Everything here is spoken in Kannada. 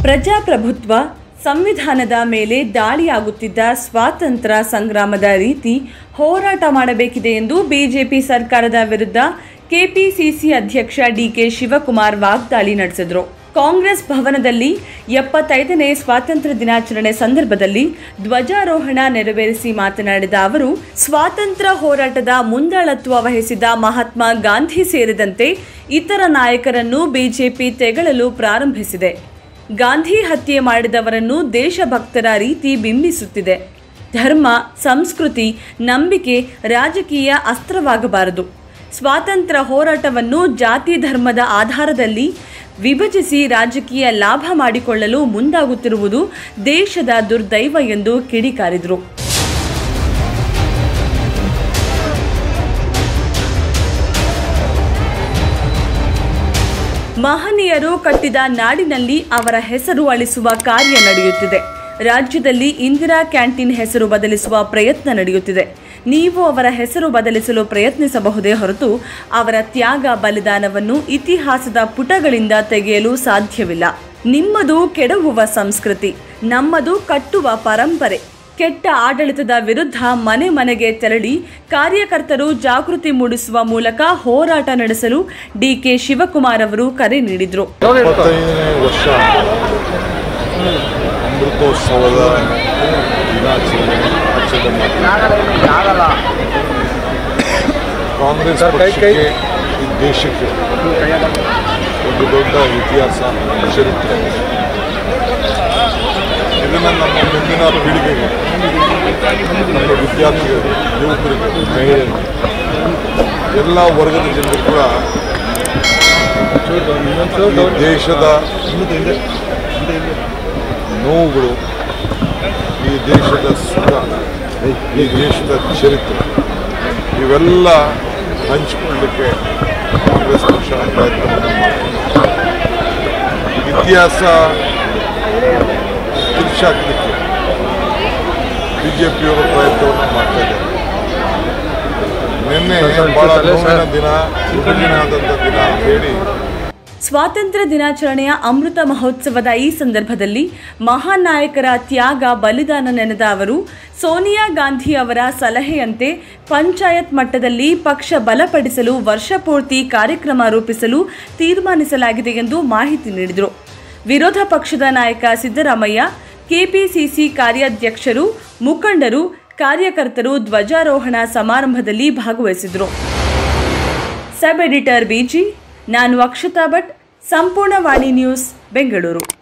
ಪ್ರಜಾಪ್ರಭುತ್ವ ಸಂವಿಧಾನದ ಮೇಲೆ ದಾಳಿಯಾಗುತ್ತಿದ್ದ ಸ್ವಾತಂತ್ರ್ಯ ಸಂಗ್ರಾಮದ ರೀತಿ ಹೋರಾಟ ಮಾಡಬೇಕಿದೆ ಎಂದು ಬಿಜೆಪಿ ಸರ್ಕಾರದ ವಿರುದ್ಧ ಕೆಪಿಸಿಸಿ ಅಧ್ಯಕ್ಷ ಡಿಕೆ ಶಿವಕುಮಾರ್ ವಾಗ್ದಾಳಿ ನಡೆಸಿದರು. ಕಾಂಗ್ರೆಸ್ ಭವನದಲ್ಲಿ 75ನೇ ಸ್ವಾತಂತ್ರ್ಯ ದಿನಾಚರಣೆ ಸಂದರ್ಭದಲ್ಲಿ ಧ್ವಜಾರೋಹಣ ನೆರವೇರಿಸಿ ಮಾತನಾಡಿದ ಅವರು, ಸ್ವಾತಂತ್ರ್ಯ ಹೋರಾಟದ ಮುಂದಾಳತ್ವ ವಹಿಸಿದ ಮಹಾತ್ಮ ಗಾಂಧಿ ಸೇರಿದಂತೆ ಇತರ ನಾಯಕರನ್ನು ಬಿಜೆಪಿ ತೆಗಳಲು ಪ್ರಾರಂಭಿಸಿದೆ. ಗಾಂಧಿ ಹತ್ಯೆ ಮಾಡಿದವರನ್ನು ದೇಶಭಕ್ತರ ರೀತಿ ಬಿಂಬಿಸುತ್ತಿದೆ. ಧರ್ಮ, ಸಂಸ್ಕೃತಿ, ನಂಬಿಕೆ ರಾಜಕೀಯ ಅಸ್ತ್ರವಾಗಬಾರದು. ಸ್ವಾತಂತ್ರ್ಯ ಹೋರಾಟವನ್ನು ಜಾತಿ ಧರ್ಮದ ಆಧಾರದಲ್ಲಿ ವಿಭಜಿಸಿ ರಾಜಕೀಯ ಲಾಭ ಮಾಡಿಕೊಳ್ಳಲು ಮುಂದಾಗುತ್ತಿರುವುದು ದೇಶದ ದುರ್ದೈವ ಎಂದು ಕಿಡಿಕಾರಿದರು. ಮಹನೀಯರು ಕಟ್ಟಿದ ನಾಡಿನಲ್ಲಿ ಅವರ ಹೆಸರು ಅಳಿಸುವ ಕಾರ್ಯ ನಡೆಯುತ್ತಿದೆ. ರಾಜ್ಯದಲ್ಲಿ ಇಂದಿರಾ ಕ್ಯಾಂಟೀನ್ ಹೆಸರು ಬದಲಿಸುವ ಪ್ರಯತ್ನ ನಡೆಯುತ್ತಿದೆ. ನೀವು ಅವರ ಹೆಸರು ಬದಲಿಸಲು ಪ್ರಯತ್ನಿಸಬಹುದೇ ಹೊರತು ಅವರ ತ್ಯಾಗ ಬಲಿದಾನವನ್ನು ಇತಿಹಾಸದ ಪುಟಗಳಿಂದ ತೆಗೆಯಲು ಸಾಧ್ಯವಿಲ್ಲ. ನಿಮ್ಮದು ಕೆಡವುವ ಸಂಸ್ಕೃತಿ, ನಮ್ಮದು ಕಟ್ಟುವ ಪರಂಪರೆ. ಕೆಟ್ಟ ಆಡಳಿತದ ವಿರುದ್ಧ ಮನೆ ಮನೆಗೆ ತೆರಳಿ ಕಾರ್ಯಕರ್ತರು ಜಾಗೃತಿ ಮೂಡಿಸುವ ಮೂಲಕ ಹೋರಾಟ ನಡೆಸಲು ಡಿಕೆ ಶಿವಕುಮಾರ್ ಅವರು ಕರೆ ನೀಡಿದರು. ಅಮೃತೋತ್ಸವದ ದಿನಾಚರಣೆ ಕಾಂಗ್ರೆಸ್ ಪಕ್ಷಕ್ಕೆ ಈ ದೇಶಕ್ಕೆ ಒಂದು ದೊಡ್ಡ ಇತಿಹಾಸ, ಚರಿತ್ರೆ. ಇದನ್ನು ನಮ್ಮ ಮುಂದಿನ ಪೀಳಿಗೆಗೆ, ನಮ್ಮ ವಿದ್ಯಾರ್ಥಿಗಳು, ಯುವಕರಿಗೆ, ಮಹಿಳೆಯರಿಗೆ, ಎಲ್ಲ ವರ್ಗದ ಜನರು ಕೂಡ ಈ ದೇಶದ ನೋವುಗಳು, ಈ ದೇಶದ ಸುಖ, ಈ ದೇಶದ ಚರಿತ್ರೆ ಇವೆಲ್ಲ ಹಂಚಿಕೊಳ್ಳಲಿಕ್ಕೆ ಕಾಂಗ್ರೆಸ್ ಪಕ್ಷ ಪ್ರಯತ್ನವನ್ನು ಮಾಡ್ತಾರೆ. ಇತಿಹಾಸ ತಿರುಚಾಕಲಿಕ್ಕೆ ಬಿಜೆಪಿಯವರು ಪ್ರಯತ್ನವನ್ನು ಮಾಡ್ತಾ ಇದ್ದಾರೆ. ನಿನ್ನೆ ಬಹಳ ನೋವಿನ ದಿನ, ವಿಭಜನೆ ಆದಂಥ ದಿನ ಹೇಳಿ ಸ್ವಾತಂತ್ರ್ಯ ದಿನಾಚರಣೆಯ ಅಮೃತ ಮಹೋತ್ಸವದ ಈ ಸಂದರ್ಭದಲ್ಲಿ ಮಹಾನ್ ನಾಯಕರ ತ್ಯಾಗ ಬಲಿದಾನ ನೆನೆದ ಅವರು, ಸೋನಿಯಾ ಗಾಂಧಿ ಅವರ ಸಲಹೆಯಂತೆ ಪಂಚಾಯತ್ ಮಟ್ಟದಲ್ಲಿ ಪಕ್ಷ ಬಲಪಡಿಸಲು ವರ್ಷಪೂರ್ತಿ ಕಾರ್ಯಕ್ರಮ ರೂಪಿಸಲು ತೀರ್ಮಾನಿಸಲಾಗಿದೆ ಎಂದು ಮಾಹಿತಿ ನೀಡಿದರು. ವಿರೋಧ ಪಕ್ಷದ ನಾಯಕ ಸಿದ್ದರಾಮಯ್ಯ, ಕೆಪಿಸಿಸಿ ಕಾರ್ಯಾಧ್ಯಕ್ಷರು, ಮುಖಂಡರು, ಕಾರ್ಯಕರ್ತರು ಧ್ವಜಾರೋಹಣ ಸಮಾರಂಭದಲ್ಲಿ ಭಾಗವಹಿಸಿದರು. ಸಬ್ ಎಡಿಟರ್ ಬಿಜಿ, ನಾನು ಅಕ್ಷತಾ ಭಟ್, ಸಂಪೂರ್ಣ ವಾಣಿ ನ್ಯೂಸ್, ಬೆಂಗಳೂರು.